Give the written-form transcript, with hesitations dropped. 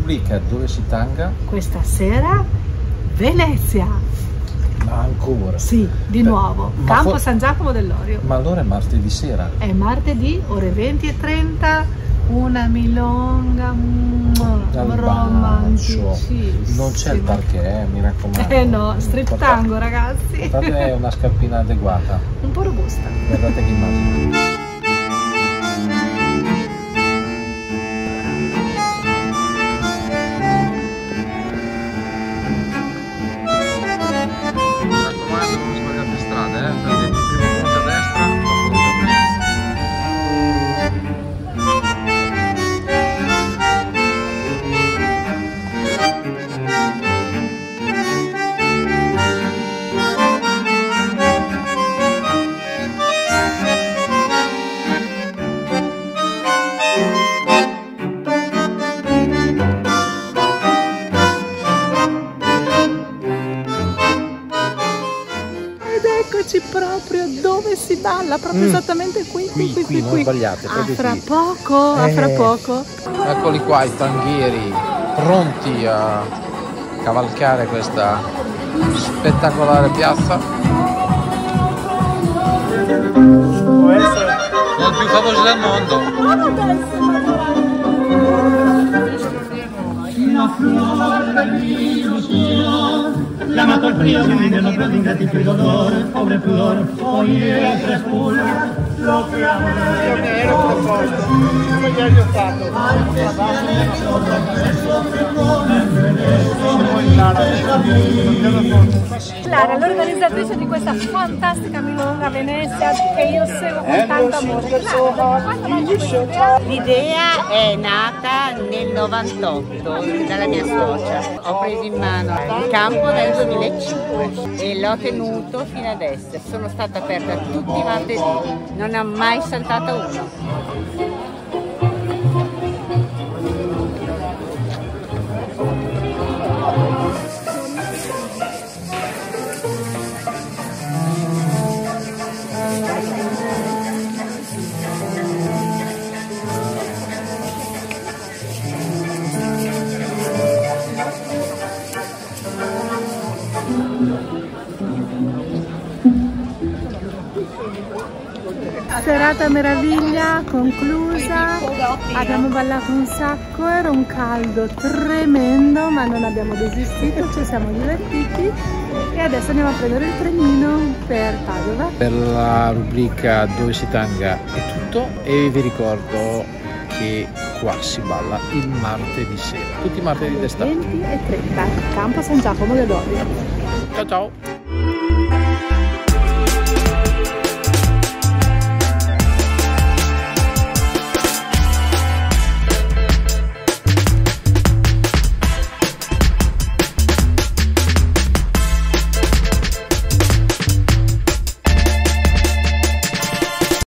rubrica Dove si tanga? Questa sera Venezia. Ma ancora? Sì, di nuovo. Campo San Giacomo dell'Orio. Ma allora è martedì sera? È martedì, ore 20:30, una milonga romanticissima. Non c'è il parquet, mi raccomando. No, street tango ragazzi. È una scarpina adeguata. Un po' robusta. Guardate che immagine. Eccoci proprio dove si balla, proprio esattamente qui. Non sbagliate, fra poco. Eccoli qua i tanghieri, pronti a cavalcare questa spettacolare piazza. Può essere il più famoso del mondo. Chiamato il frío que vive no puede ingrato il dolore, pobre pudor, hoy es respulga lo que Clara, l'organizzatrice di questa fantastica milonga a Venezia che io seguo con tanto amore. L'idea è nata nel 98 dalla mia suocera. Ho preso in mano il campo nel 2005 e l'ho tenuto fino adesso. Sono stata aperta tutti i martedì, non ha mai saltato uno. Serata meraviglia conclusa, abbiamo ballato un sacco, era un caldo tremendo ma non abbiamo desistito, ci siamo divertiti e adesso andiamo a prendere il trenino per Padova. Per la rubrica Dove si tanga è tutto e vi ricordo che qua si balla il martedì sera, tutti i martedì d'estate. 20:30, Campo San Giacomo dell'Orio. Ciao ciao!